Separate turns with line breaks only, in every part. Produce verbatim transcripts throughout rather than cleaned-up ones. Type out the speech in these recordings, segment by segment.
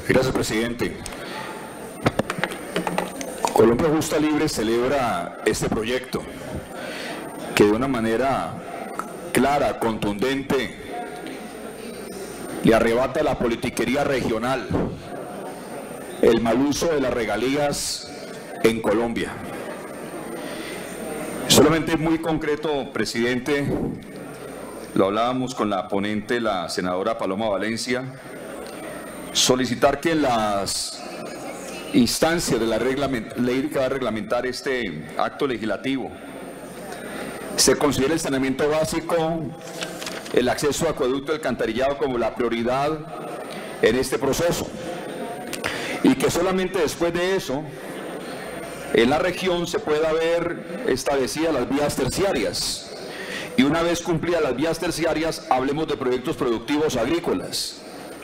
Gracias, presidente. Colombia Justa Libre celebra este proyecto que de una manera clara, contundente, le arrebata la politiquería regional, el mal uso de las regalías en Colombia. Solamente muy concreto, presidente, lo hablábamos con la ponente, la senadora Paloma Valencia, solicitar que en las instancias de la ley que va a reglamentar este acto legislativo se considere el saneamiento básico, el acceso a acueducto y alcantarillado como la prioridad en este proceso, y que solamente después de eso en la región se pueda ver establecidas las vías terciarias, y una vez cumplidas las vías terciarias hablemos de proyectos productivos agrícolas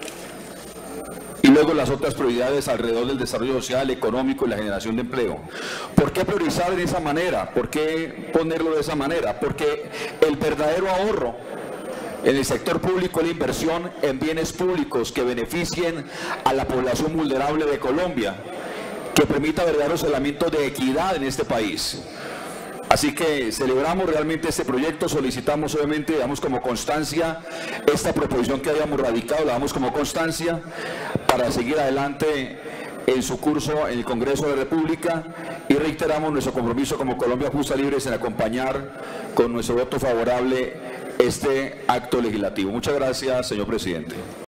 y luego las otras prioridades alrededor del desarrollo social, económico y la generación de empleo. ¿Por qué priorizar de esa manera? ¿Por qué ponerlo de esa manera? Porque el verdadero ahorro en el sector público es la inversión en bienes públicos que beneficien a la población vulnerable de Colombia, que permita verdaderos elementos de equidad en este país. Así que celebramos realmente este proyecto, solicitamos obviamente, damos como constancia esta proposición que habíamos radicado, la damos como constancia para seguir adelante en su curso en el Congreso de la República, y reiteramos nuestro compromiso como Colombia Justa Libre en acompañar con nuestro voto favorable este acto legislativo. Muchas gracias, señor presidente.